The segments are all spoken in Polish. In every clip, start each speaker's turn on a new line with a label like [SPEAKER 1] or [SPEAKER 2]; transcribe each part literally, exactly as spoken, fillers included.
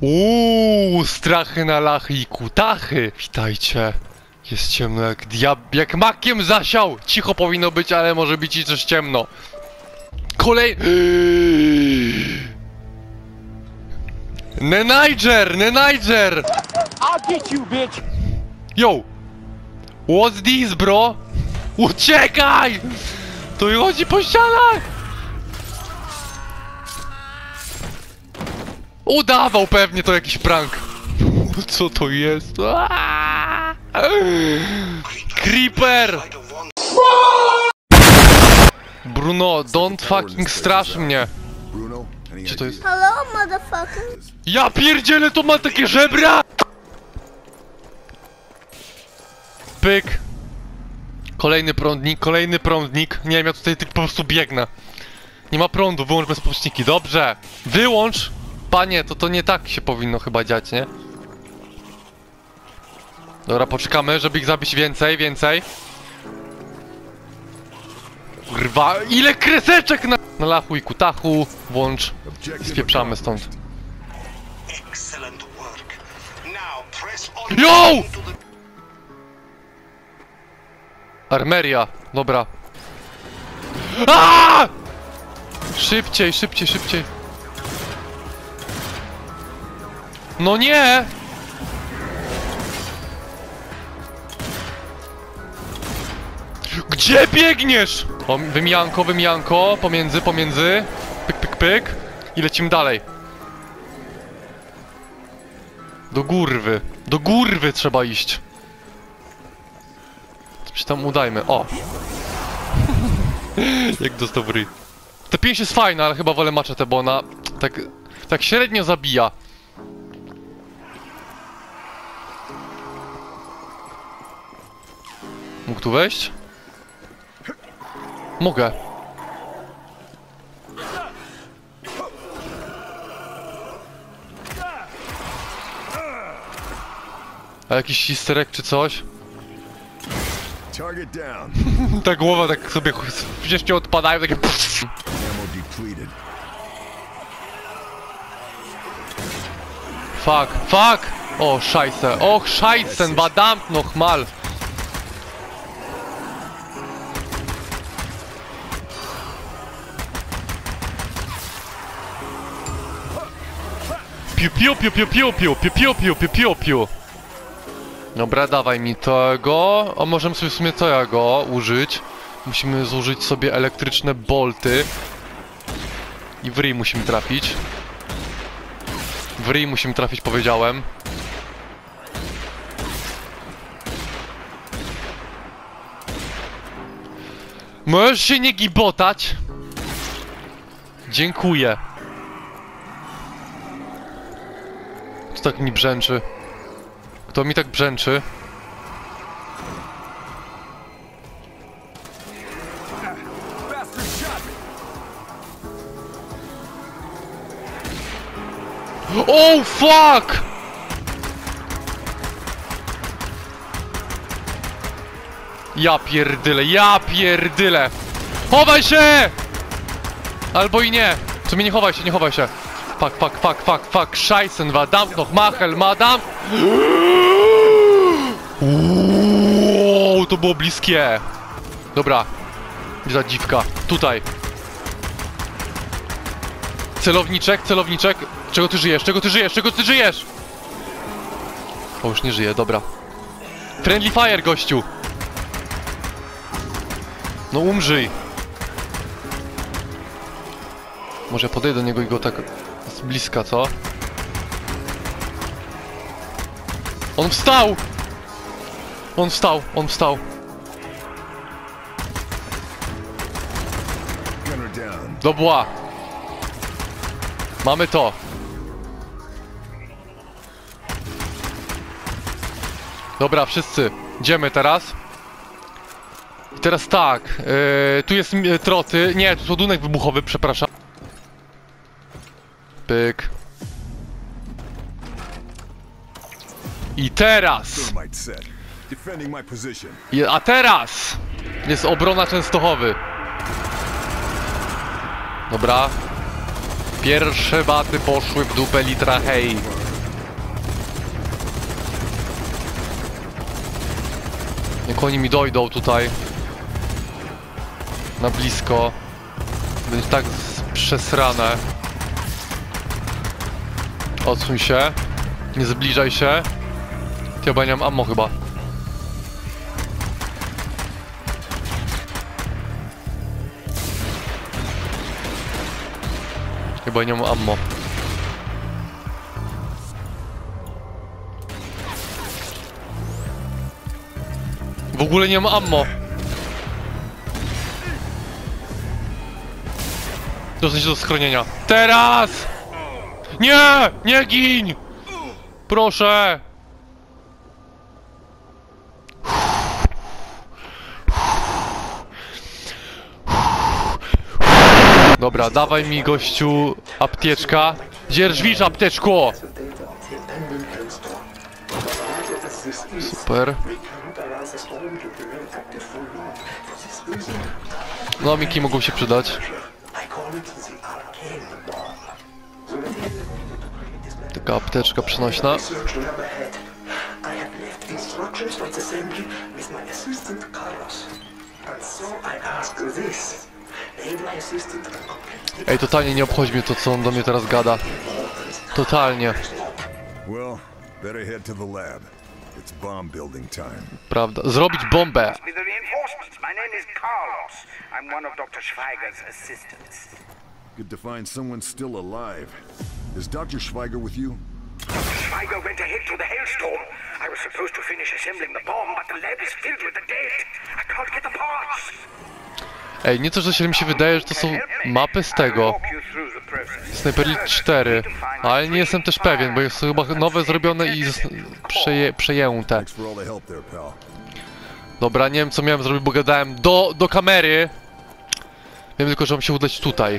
[SPEAKER 1] Uuu, strachy na lachy i kutachy. Witajcie. Jest ciemno jak diab... jak makiem zasiał. Cicho powinno być, ale może być i coś ciemno. Kolej... Neniger! Neniger!
[SPEAKER 2] I'll get you, bitch!
[SPEAKER 1] Yo! What's this, bro? Uciekaj! To chodzi po ścianach! Udawał pewnie to jakiś prank. Co to jest? Aaaa! Creeper! Bruno, don't fucking strasz mnie. Co to jest?
[SPEAKER 3] Hello, motherfucker.
[SPEAKER 1] Ja pierdzielę, to ma takie żebra! Pyk. Kolejny prądnik, kolejny prądnik. Nie wiem, ja tutaj tylko po prostu biegnę. Nie ma prądu, wyłącz bezpieczniki. Dobrze. Wyłącz. Panie, to to nie tak się powinno chyba dziać, nie? Dobra, poczekamy, żeby ich zabić więcej, więcej. Kurwa, ile kreseczek na... Na lachu i kutachu. Włącz. Spieprzamy stąd. Yo! Armeria, dobra. Aaaa! Szybciej, szybciej, szybciej. No nie! Gdzie biegniesz? O, wymianko, wymianko, pomiędzy, pomiędzy. Pyk, pyk, pyk. I lecimy dalej. Do górwy. Do górwy trzeba iść. Co się tam udajmy? O! Jak dostał w ryj. Ta pięść jest fajna, ale chyba wolę maczetę, bo ona tak, tak średnio zabija. Mógł tu wejść? Mogę. A jakiś easter egg czy coś? Ta głowa tak sobie przecież nie odpadają, takie pff. Fuck, fuck! O, scheiße, och, scheißen, verdammt nochmal! Piu piu piu piu piu piu piu piu piu piu piu piu. Dobra, dawaj mi tego. A możemy sobie w sumie tego użyć. Musimy zużyć sobie elektryczne bolty. I w ryj musimy trafić. W ryj musimy trafić, powiedziałem. Możesz się nie gibotać. Dziękuję. Kto tak mi brzęczy? Kto mi tak brzęczy? Oh fuck! Ja pierdyle, ja pierdyle! Chowaj się! Albo i nie! Co mi nie chowaj się, nie chowaj się! Fuck, fuck, fuck, fuck, fuck, scheißen, verdammt noch, Machel, madam! Uuuu, to było bliskie! Dobra. Za dziwka. Tutaj. Celowniczek, celowniczek. Czego ty żyjesz? Czego ty żyjesz? Czego ty żyjesz? O, już nie żyje, dobra. Friendly fire, gościu! No umrzyj! Może podejdę do niego i go tak z bliska, co? On wstał! On wstał, on wstał. Dobra. Mamy to. Dobra, wszyscy. Idziemy teraz. I teraz tak. Yy, tu jest yy, troty. Nie, tu jest ładunek wybuchowy, przepraszam. Pyk. I teraz. I, a teraz jest obrona Częstochowy. Dobra. Pierwsze baty poszły w dupę litra, hej. Jak oni mi dojdą tutaj na blisko, będzie tak przesrane. Odsuń się. Nie zbliżaj się. Chyba nie mam ammo chyba. Chyba nie mam ammo. W ogóle nie mam ammo. Dosyć do schronienia. Teraz! Nie! Nie gin! Proszę! Dobra, dawaj mi gościu apteczka. Dzierżwisz apteczko! Super. No, miki mogą się przydać. Taka apteczka przenośna. Ej, totalnie nie obchodzi mnie to, co on do mnie teraz gada. Totalnie.
[SPEAKER 3] Well, better head to the lab. It's bomb building time.
[SPEAKER 1] Prawda. Zrobić bombę.
[SPEAKER 4] With the reinforcements. My name is Carlos. I'm one of Doctor Schweiger's assistants.
[SPEAKER 3] Good to find someone still alive. Is Doctor Schweiger with you?
[SPEAKER 4] Doctor Schweiger went ahead to the hailstorm. I was supposed to finish assembling the bomb, but the lab is filled with the dead. I can't get the parts.
[SPEAKER 1] Ej, nie to, że się mi się wydaje, że to są mapy z tego. Sniper Elite cztery. Ale nie jestem też pewien, bo jest chyba nowe zrobione i przeje, przejęte.
[SPEAKER 3] Thanks for all the help there, pal.
[SPEAKER 1] Dobra, nie wiem co miałem zrobić, bo gadałem do, do kamery. Wiem tylko, że mam się udać tutaj.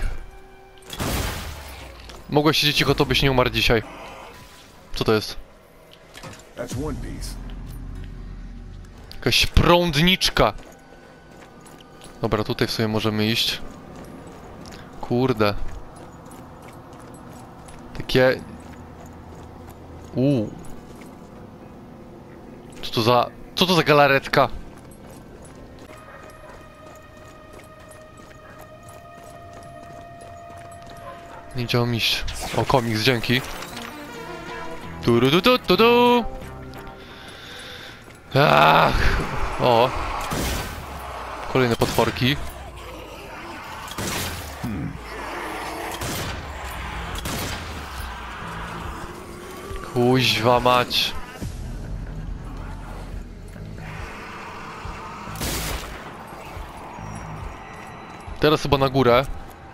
[SPEAKER 1] Mogłeś siedzieć cicho, to byś nie umarł dzisiaj. Co to jest?
[SPEAKER 3] That's one piece.
[SPEAKER 1] Jakaś prądniczka. Dobra, tutaj w sumie możemy iść. Kurde. Takie... Uuu. Co to za... Co to za galaretka? Nie chciałem iść. O, komiks, dzięki. Tu tu tu tu tu. Ach. O. Kolejne potworki. Kuźwa mać. Teraz chyba na górę.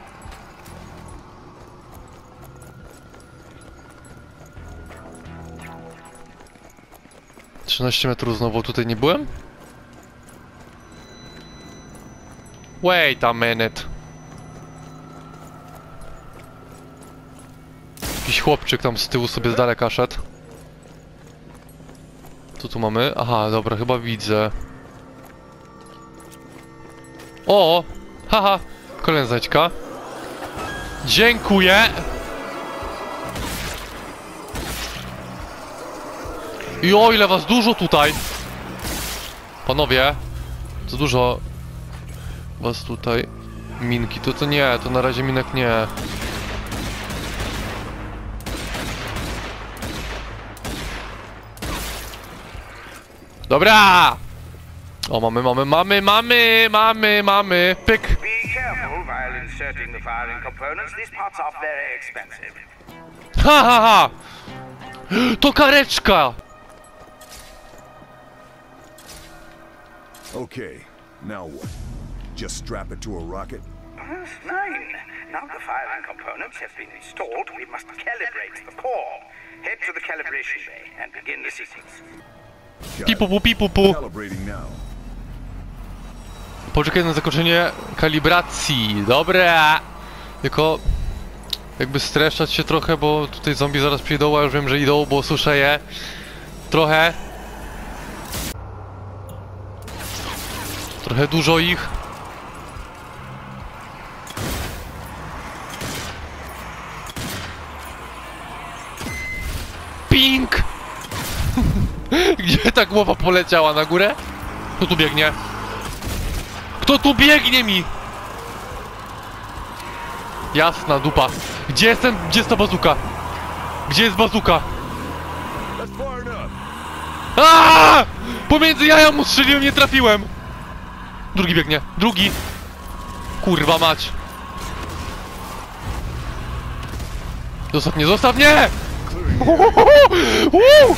[SPEAKER 1] trzynaście metrów znowu, tutaj nie byłem? Wait a minute. Jakiś chłopczyk tam z tyłu sobie z daleka szedł. Co tu mamy? Aha, dobra, chyba widzę. O! Haha! Kolejna znajdźka. Dziękuję! I o ile was dużo tutaj! Panowie! Co dużo was tutaj. Minki, to to nie, to na razie minek nie. Dobra! O, mamy, mamy, mamy, mamy, mamy, mamy, pyk!
[SPEAKER 4] Be careful while inserting the firing components. These parts are very expensive.
[SPEAKER 1] Ha, ha, ha! To kareczka!
[SPEAKER 3] Okay, now what? Just strap it to a rocket?
[SPEAKER 4] Yes, nine. Now the firing components have been installed, we must calibrate the core. Head to the calibration bay and begin the sequence.
[SPEAKER 3] Got it.
[SPEAKER 1] Pipupu, pipupu.
[SPEAKER 3] Calibrating now.
[SPEAKER 1] Poczekaj na zakończenie kalibracji. Dobra! Tylko... jakby streszczać się trochę, bo tutaj zombie zaraz przyjdą, a już wiem, że idą, bo słyszę je. Trochę. Trochę dużo ich. Pink! Gdzie ta głowa poleciała? Na górę? Kto tu biegnie? Kto tu biegnie mi? Jasna dupa. Gdzie jestem? Gdzie jest ta bazuka? Gdzie jest bazuka?
[SPEAKER 3] That's far enough.
[SPEAKER 1] Aaaa! Pomiędzy jaja mu strzeliłem, nie trafiłem. Drugi biegnie. Drugi. Kurwa mać. Zostaw mnie, zostaw mnie! Uuu!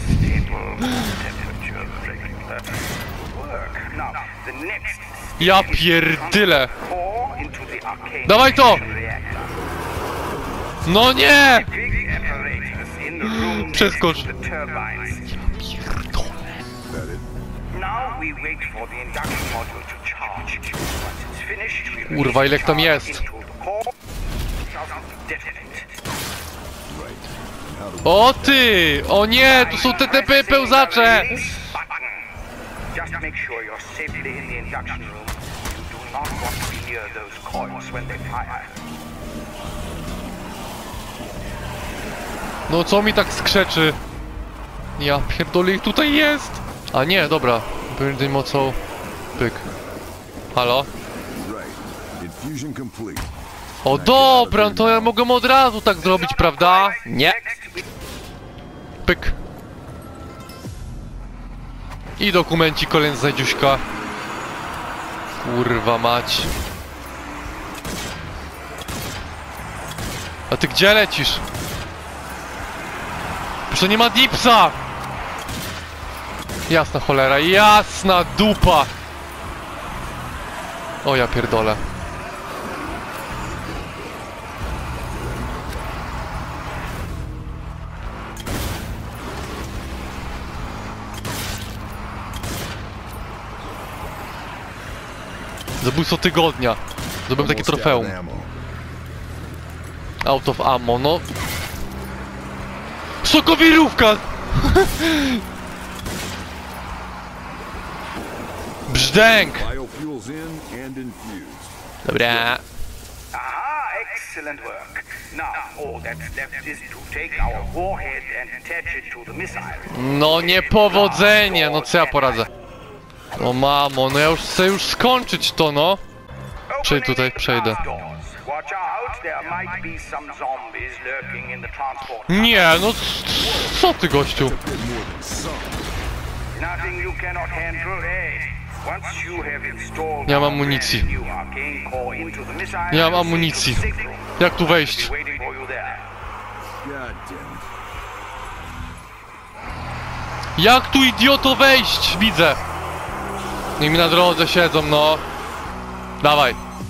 [SPEAKER 4] Now, the next
[SPEAKER 1] Ja pierdyle.
[SPEAKER 4] core into the arcane
[SPEAKER 1] Dawaj to!
[SPEAKER 4] reactor.
[SPEAKER 1] No nie!
[SPEAKER 4] Big apparatus in the room
[SPEAKER 1] Przeskocz.
[SPEAKER 4] next to the turbines.
[SPEAKER 3] That it?
[SPEAKER 4] Now we wait for the induction module to charge. Once it's finished, we
[SPEAKER 1] Kurwa, ile
[SPEAKER 4] release
[SPEAKER 1] tam
[SPEAKER 4] charge
[SPEAKER 1] jest?
[SPEAKER 4] into the core. Shall detonate.
[SPEAKER 3] Right. How do
[SPEAKER 1] O ty! O nie! Tu są te te pe- pełzacze!
[SPEAKER 4] Release button. Just make sure you're safely in the induction room. You do not want to be near those coils when they fire.
[SPEAKER 1] No co mi tak skrzeczy? Ja pierdolę, ich tutaj jest! A nie, dobra. Będę mocą... Pyk. Halo?
[SPEAKER 3] right? Infusion complete.
[SPEAKER 1] O dobra, no to ja mogę od razu tak zrobić, prawda? Nie.
[SPEAKER 4] Next, we
[SPEAKER 1] Pyk. I dokumenci kolejny z Dziuśka. Kurwa mać. A ty gdzie lecisz? Proszę, nie ma dipsa! Jasna cholera, jasna dupa! O ja pierdolę. Zabójstwo tygodnia. Zrobiłem takie
[SPEAKER 3] Almost out
[SPEAKER 1] trofeum.
[SPEAKER 3] of ammo.
[SPEAKER 1] Out of ammo, no. Sokowirówka! Brzdęk!
[SPEAKER 3] Biofuels in and infused.
[SPEAKER 1] Dobra.
[SPEAKER 4] Aha, excellent work. Now, all that's left is to take our warhead and attach it to the missile.
[SPEAKER 1] No niepowodzenie, no co ja poradzę? No mamo, no ja już chcę już skończyć to, no. Przejdź tutaj, przejdę.
[SPEAKER 4] Watch out, there might be some zombies lurking in the transport.
[SPEAKER 1] Nie, no c- co ty gościu?
[SPEAKER 3] Bit more than some.
[SPEAKER 4] Nothing you cannot handle, eh? Once you have installed
[SPEAKER 1] Nie mam
[SPEAKER 4] our
[SPEAKER 1] amunicji.
[SPEAKER 4] brand new arcane core into the missile,
[SPEAKER 1] Nie mam
[SPEAKER 4] you'll
[SPEAKER 1] amunicji.
[SPEAKER 4] see to the safe room.
[SPEAKER 1] Jak tu wejść?
[SPEAKER 4] Waiting for you there.
[SPEAKER 3] God damn it.
[SPEAKER 1] Jak tu idioto wejść? Widzę. Niech mi na drodze siedzą, no. Dawaj.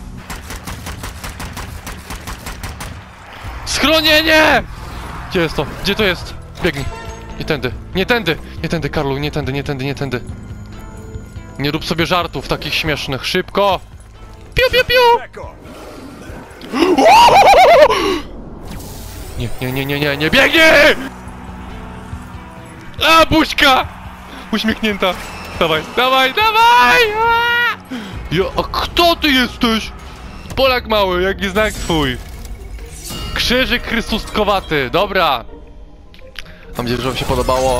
[SPEAKER 1] Schronienie! Gdzie jest to? Gdzie to jest? Biegnij. Nie tędy. Nie tędy. Nie tędy, Karlu. Nie tędy, nie tędy, nie tędy. Nie rób sobie żartów takich śmiesznych. Szybko! Piu, piu, piu!
[SPEAKER 3] Back off.
[SPEAKER 1] Nie, nie, nie, nie, nie, nie biegnie! A, buźka! Uśmiechnięta. Dawaj, dawaj, dawaj! A! Jo, a kto ty jesteś? Polak mały, jaki znak twój? Krzyżyk chrystustkowany, dobra. Mam nadzieję, że wam się podobało.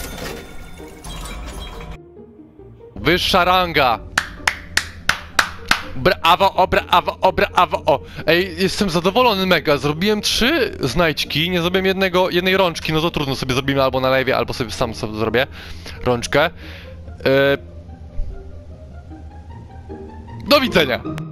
[SPEAKER 1] Wyższa ranga. Brawo, o, brawo, o, brawo, o. Ej, jestem zadowolony mega. Zrobiłem trzy znajdźki, nie zrobiłem jednego, jednej rączki, no to trudno, sobie zrobimy albo na live, albo sobie sam sobie zrobię rączkę. Yy... Do widzenia.